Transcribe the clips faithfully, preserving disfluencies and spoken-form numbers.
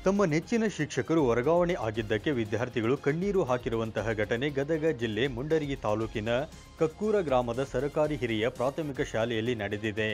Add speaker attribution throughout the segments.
Speaker 1: ತಮ್ಮ ನೆಚ್ಚಿನ ಶಿಕ್ಷಕರು ವರ್ಗಾವಣೆ ಆಗಿದ್ದಕ್ಕೆ ವಿದ್ಯಾರ್ಥಿಗಳು ಕಣ್ಣೀರು ಹಾಕಿರುವಂತಹ ಘಟನೆ ಗದಗ ಜಿಲ್ಲೆ ಮುಂಡರಗಿ ತಾಲೂಕಿನ ಕಕ್ಕೂರ ಗ್ರಾಮದ ಸರ್ಕಾರಿ ಹಿರಿಯ ಪ್ರಾಥಮಿಕ ಶಾಲೆಯಲ್ಲಿ ನಡೆದಿದೆ.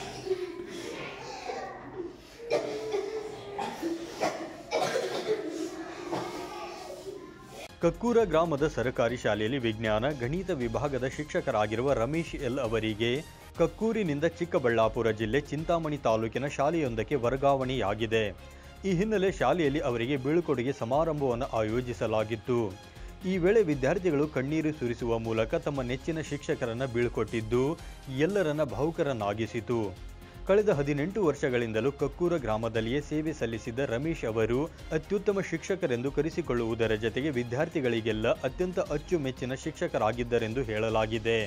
Speaker 1: ಕಕ್ಕೂರ ಗ್ರಾಮದ ಸರ್ಕಾರಿ ಶಾಲೆಯಲ್ಲಿ ವಿಜ್ಞಾನ ಗಣಿತ ವಿಭಾಗದ ಶಿಕ್ಷಕರಾಗಿರುವ ರಮೇಶ್ ಎಲ್ ಅವರಿಗೆ ಕಕ್ಕೂರಿನಿಂದ ಚಿಕ್ಕಬಳ್ಳಾಪುರ ಜಿಲ್ಲೆ ಚಿಂತಾಮಣಿ ತಾಲೂಕಿನ ಶಾಲೆಯೊಂದಕ್ಕೆ ವರ್ಗಾವಣೆಯಾಗಿದೆ. ಈ ಹಿನ್ನೆಲೆ ಶಾಲೆಯಲ್ಲಿ ಅವರಿಗೆ ಬೀಳ್ಕೊಡುಗೆ ಸಮಾರಂಭವನ್ನು ಆಯೋಜಿಸಲಾಗಿತ್ತು. ಈ ವೇಳೆ ವಿದ್ಯಾರ್ಥಿಗಳು ಕಣ್ಣೀರು ಸುರಿಸುವ ಮೂಲಕ ತಮ್ಮ ನೆಚ್ಚಿನ ಶಿಕ್ಷಕರನ್ನ ಬೀಳ್ಕೊಟ್ಟಿದ್ದು ಎಲ್ಲರನ್ನ ಭಾವುಕರನ್ನಾಗಿಸಿತು. ಕಳೆದ ಹದಿನೆಂಟು ವರ್ಷಗಳಿಂದಲೂ ಕಕ್ಕೂರ ಗ್ರಾಮದಲ್ಲಿಯೇ ಸೇವೆ ಸಲ್ಲಿಸಿದ್ದ ರಮೇಶ್ ಅವರು ಅತ್ಯುತ್ತಮ ಶಿಕ್ಷಕರೆಂದು ಕರೆಸಿಕೊಳ್ಳುವುದರ ಜತೆಗೆ ವಿದ್ಯಾರ್ಥಿಗಳಿಗೆಲ್ಲ ಅತ್ಯಂತ ಅಚ್ಚುಮೆಚ್ಚಿನ ಶಿಕ್ಷಕರಾಗಿದ್ದರೆಂದು ಹೇಳಲಾಗಿದೆ.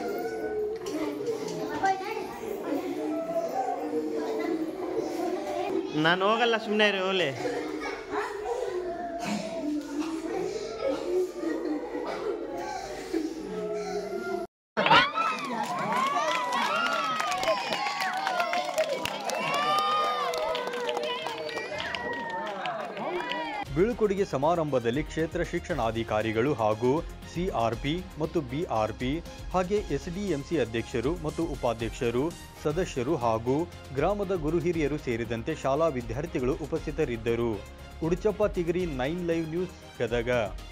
Speaker 2: ನಾನು ಹೋಗಲ್ಲ, ಸುಮ್ಮನೆ ಇರಿ ಹೋಗ್ಲಿ.
Speaker 1: ಬೀಳ್ಕೊಡುಗೆ ಸಮಾರಂಭದಲ್ಲಿ ಕ್ಷೇತ್ರ ಶಿಕ್ಷಣಾಧಿಕಾರಿಗಳು ಹಾಗೂ ಸಿಆರ್ಪಿ ಮತ್ತು ಬಿಆರ್ಪಿ ಹಾಗೆ ಎಸ್ಡಿಎಂಸಿ ಅಧ್ಯಕ್ಷರು ಮತ್ತು ಉಪಾಧ್ಯಕ್ಷರು, ಸದಸ್ಯರು ಹಾಗೂ ಗ್ರಾಮದ ಗುರು ಹಿರಿಯರು ಸೇರಿದಂತೆ ಶಾಲಾ ವಿದ್ಯಾರ್ಥಿಗಳು ಉಪಸ್ಥಿತರಿದ್ದರು. Uduchappa Tigari, nine live news, Gadag.